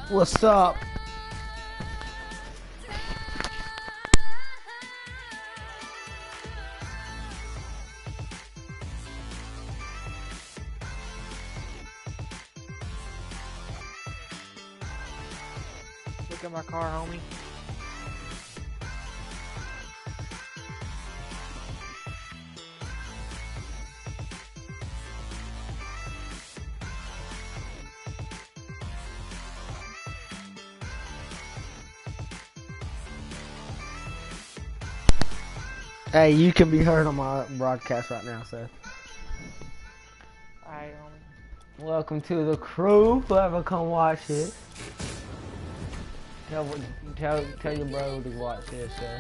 What's up? Look at my car, homie. Hey, you can be heard on my broadcast right now, sir. Alright, homie. Welcome to the crew. Whoever come watch it. Tell your bro to watch this, sir.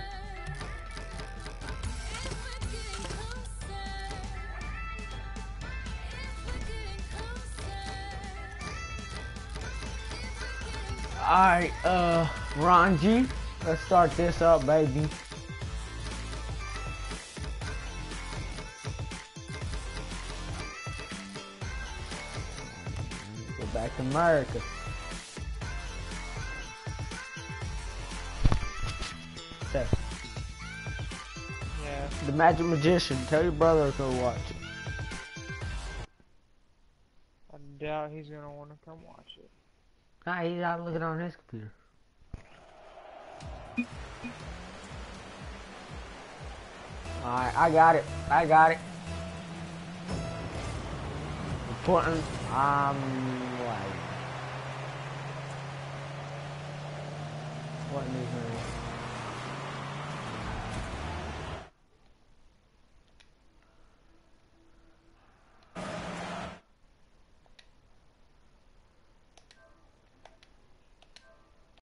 Alright, Ron G, let's start this up, baby. Go back to America. Okay. Yeah. The Magic Magician, tell your brother to go watch it. I doubt he's gonna want to come watch it. Nah, he's out looking on his computer. Alright, I got it. Reporting, like... What news?